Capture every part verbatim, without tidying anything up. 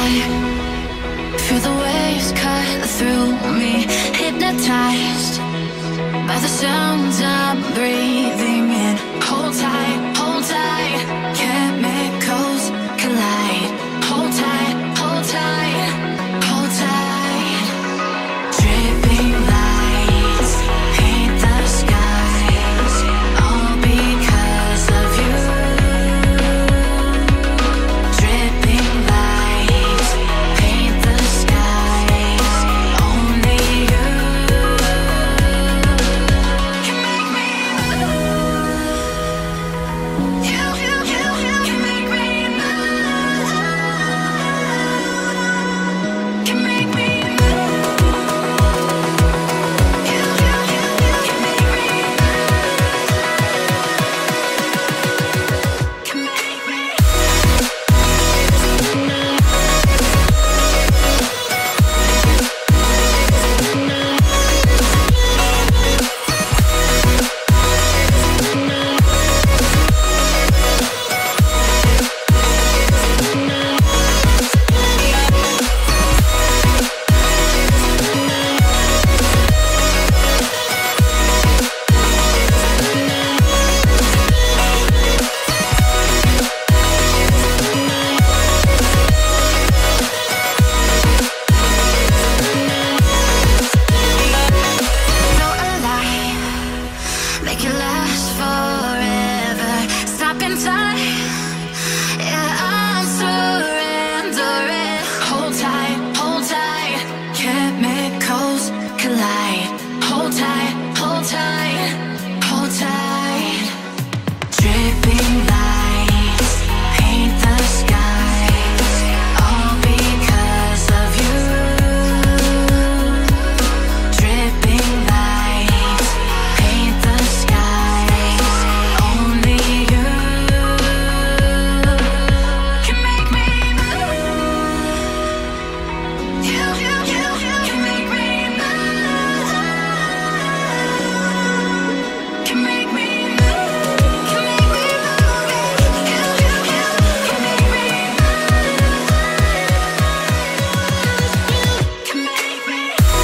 high. Feel the waves cut through me, hypnotized by the sounds I'm breathing in. Hold tight, hold tight, chemicals collide. Hold tight, hold tight, hold tight. Dripping lights paint the skies, all because of you. Dripping lights paint the skies, only you can make me move. You, you, you, you can make me move. Can make me move. You, you, you, you can make me move. Can make me. So alive, make it last forever. Stop in time, yeah, I'm surrendering. Hold tight, hold tight, chemicals collide. Hold tight, hold tight, hold tight. Dripping lights paint the skies, all because of you. Dripping lights paint the skies, only you can make me move. You, you, you, you can make me move. Can make me move. Can make me move. You, you, you can make me move. Can make me.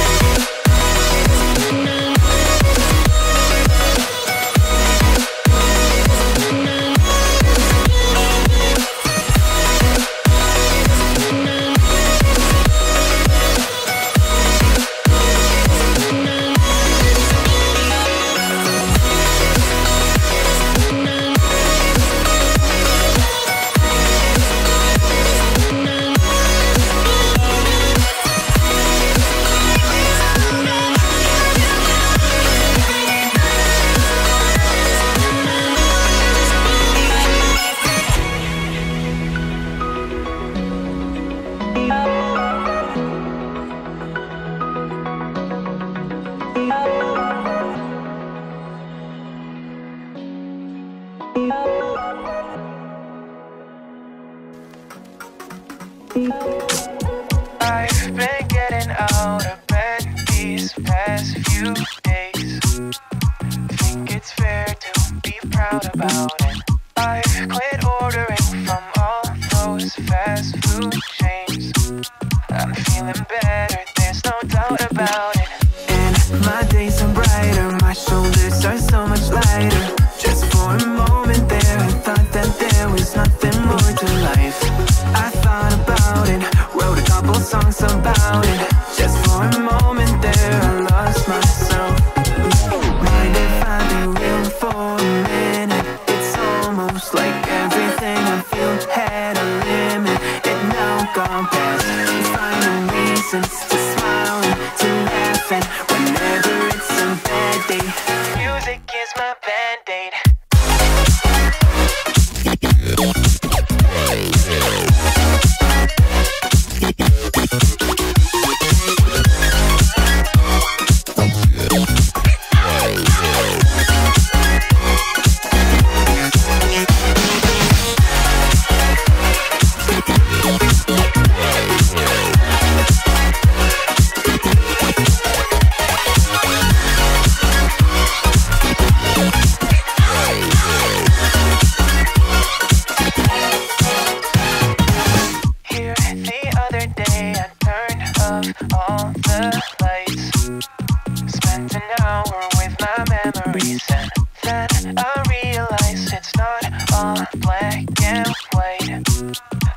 I've been getting out of bed these past few days. Think it's fair to be proud about it. I've quit ordering from all those fast food chains. I'm feeling better, there's no doubt about it. And my days are brighter, my shoulders are so much lighter. Just for a moment there, I thought that there was nothing more to life. I thought about it, wrote a couple songs about it. Just for a moment there, I lost myself. Mind if I be real for a minute? It's almost like everything I feel had a limit. It now gone past, finding reasons to smile and to laugh at whenever it's a bad day. Music is my band-aid.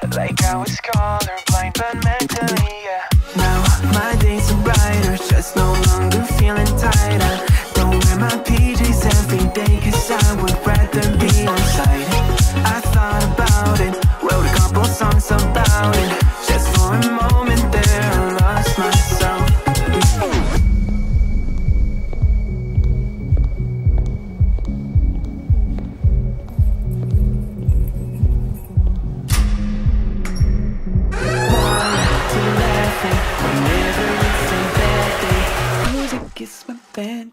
like I was colorblind but mentally, yeah. Now my days are brighter, just no longer feeling tighter. Don't wear my P Js every day, cause I would rather be inside. I thought about it, wrote a couple songs about it. Just for a moment there, I lost myself. It's my band.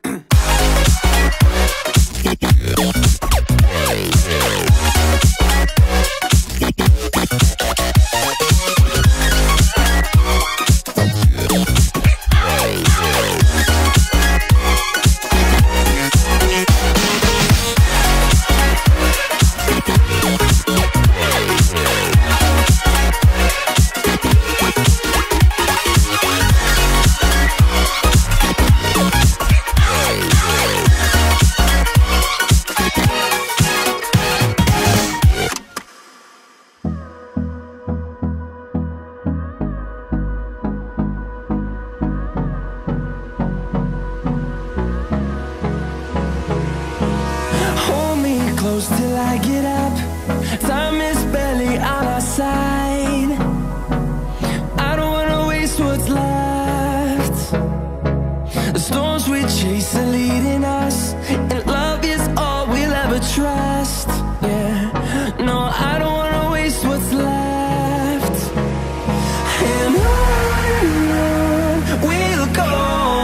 Close till I get up. Time is barely on our side. I don't wanna waste what's left. The storms we chase are leading us, and love is all we'll ever trust. Yeah, no, I don't wanna waste what's left. And on and on we'll go,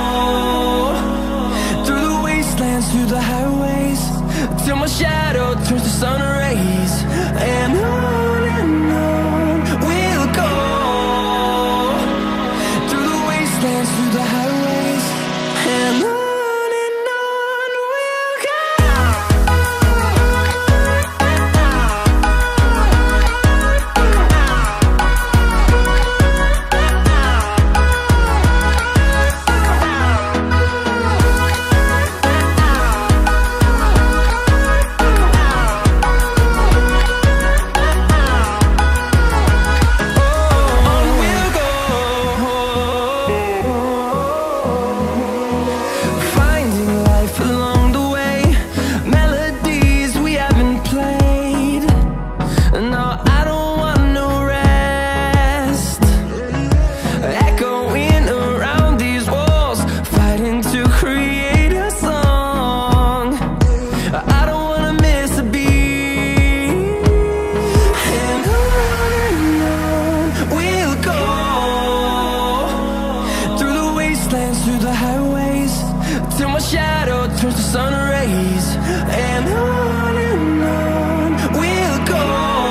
through the wastelands, through the highways, till my shadow turns to sun rays. And on and on we'll go, through the wastelands, through the highways. And on and on we'll go. Through the highways, till my shadow turns to sun rays. And on and on we'll go,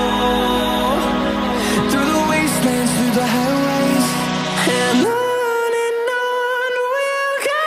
through the wastelands, through the highways. And on and on we'll go.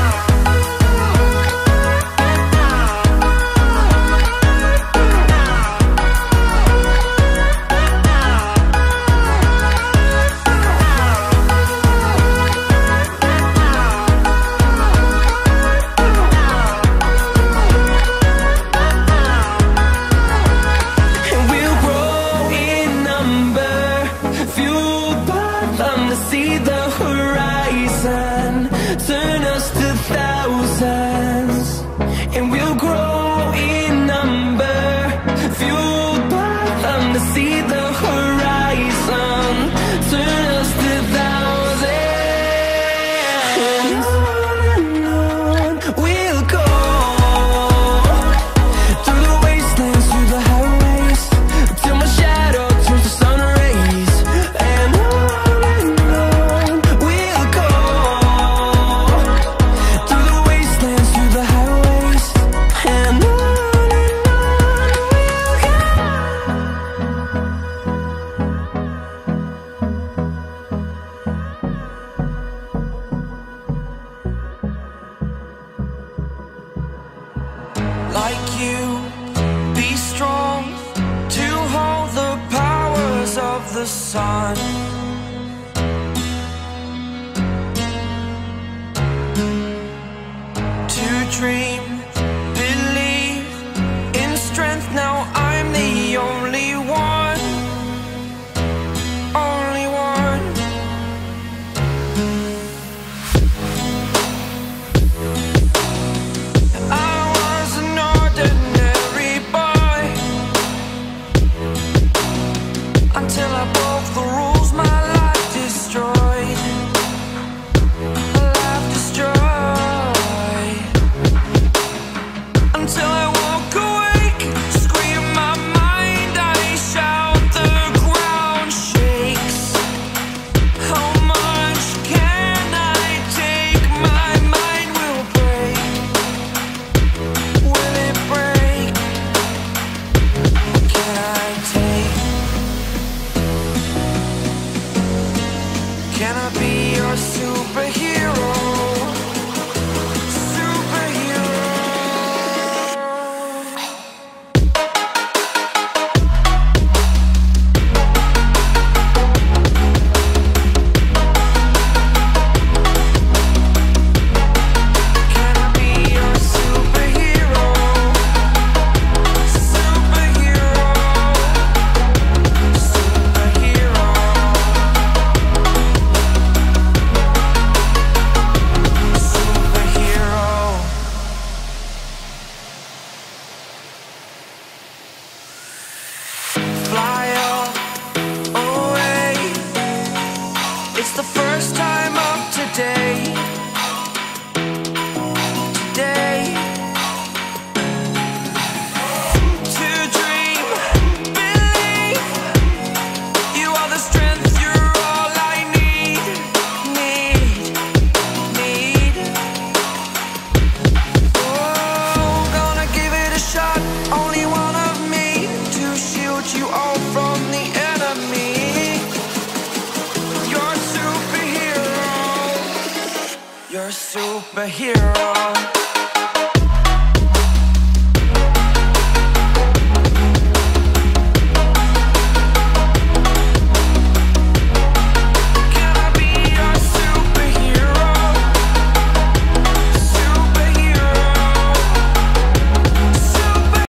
See the horizon, turn us to thousands, and we'll grow in number, fueled by them to see the horizon, turn us to thousands. And on and on we'll go, through the wastelands, through the highways, till my shadow turns to sun rays. And on like you, be strong to hold the powers of the sun. To dream, believe in strength. Now I'm the only one. above the rules, my life destroyed. My life destroyed. Until I walk awake, scream my mind, I shout, the ground shakes. How much can I take? My mind will break. Will it break? Can I take? Can I be your superhero? Superhero. Can I be your superhero? Superhero. Superhero. Superhero. Fly away. It's the first time of today. Today. To dream, believe. You are the strength, you're all I need. Need, need. Oh, gonna give it a shot. Only one of me to shield you all from the enemy. You're a superhero. You're a superhero.